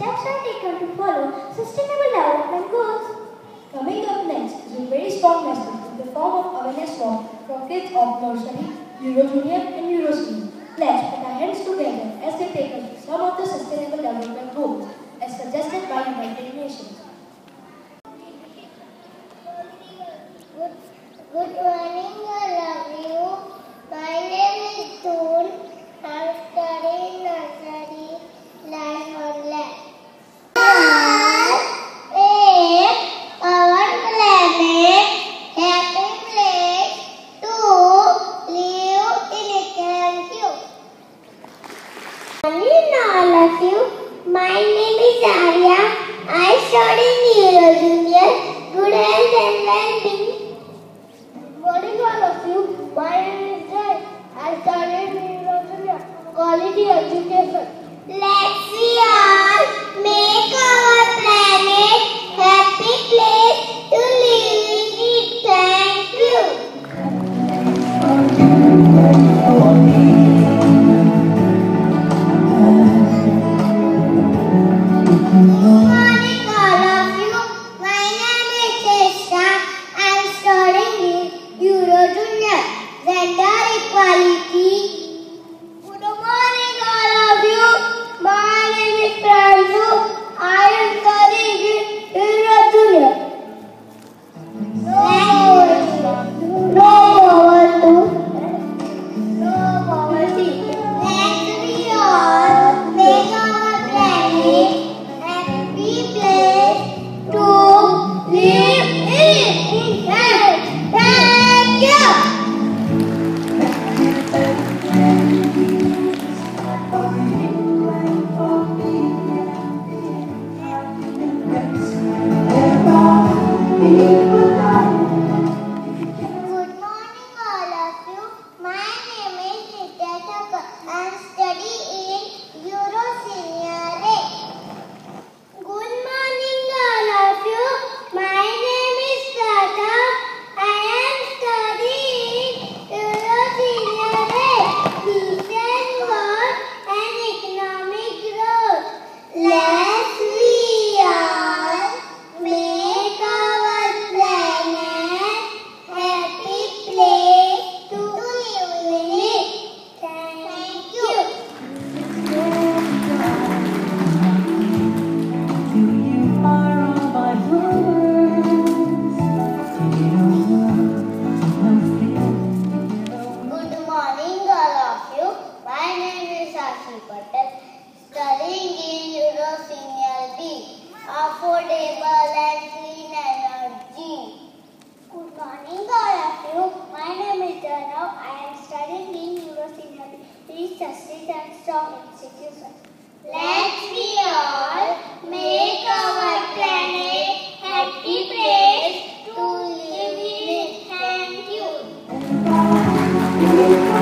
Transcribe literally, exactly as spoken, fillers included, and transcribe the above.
steps are taken to follow sustainable development goals. Coming up next is a very strong message in the form of awareness form for kids of nursery, Euro Junior and Euro Senior. Let's put our hands together as they take us to some of the sustainable development goals as suggested by United Nations. Good, good morning, all of you. My name is Toon. I'm studying nursery, life on lab. Our planet, happy place to live in. Thank you. Good morning, all of you. My name is Arya. I study in Euro Junior. Good health and well-being. Good morning, all of you. My name is Jay. I study in Euro Junior. Quality education. Let's we all make our planet happy place to live in. Thank you. Good morning, all of you. My name is Cheshta. I am studying in Euro Junior. Gender equality. Good morning, all of you. My name is Pranju. I am studying in Euro Junior. No poverty. No poverty. Let's we all make our planet happy place to live in. Thank you. Good morning, all of you. My name is Nitya Thakur. I am studying in Euro Senior A. Good morning, all of you. My name is Tata. I am studying Euro Senior A. Decent work and economic growth. Let's we all make our planet happy place to live in. Thank you. Good morning, all of you. My name is Ashi Patel, studying in Euro Senior B. Affordable and clean energy. Good morning, all of you. My name is Janav. I am studying in Euro Senior B. Please justice and strong institutions. Let's we all make our planet happy place to live in. Thank you.